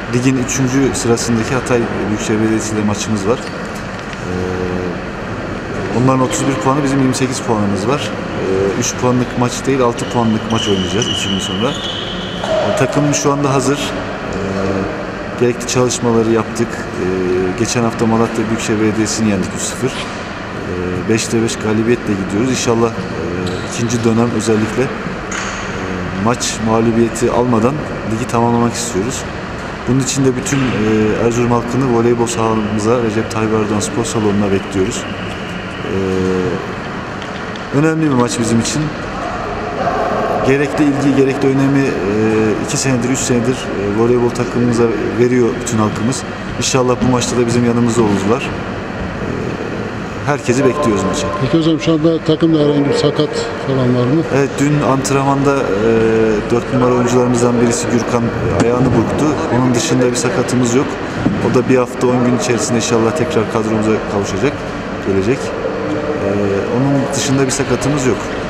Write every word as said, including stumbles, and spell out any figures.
ligin üçüncü sırasındaki Hatay Büyükşehir Belediyesi ile maçımız var. Ee, onların otuz bir puanı, bizim yirmi sekiz puanımız var. Ee, üç puanlık maç değil, altı puanlık maç oynayacağız iki gün sonra. Ee, takım şu anda hazır. Ee, gerekli çalışmaları yaptık. Ee, geçen hafta Malatya Büyükşehir Belediyesi'ni yendik üç sıfır. Ee, beşte beş galibiyetle gidiyoruz. İnşallah e, ikinci dönem özellikle e, maç mağlubiyeti almadan ligi tamamlamak istiyoruz. Bunun için de bütün e, Erzurum halkını voleybol sahamıza, Recep Tayyip Erdoğan Spor Salonu'na bekliyoruz. E, önemli bir maç bizim için. Gerekli ilgi, gerekli önemi e, iki senedir, üç senedir e, voleybol takımımıza veriyor bütün halkımız. İnşallah bu maçta da bizim yanımızda olurlar. E, herkesi bekliyoruz maça. Peki hocam, şu anda takımda herhangi bir sakat falan var mı? Evet, dün antrenmanda e, dört numara oyuncularımızdan birisi Gürkan e, ayağını burktu. Onun dışında bir sakatımız yok. O da bir hafta on gün içerisinde inşallah tekrar kadromuza kavuşacak, gelecek. E, onun dışında bir sakatımız yok.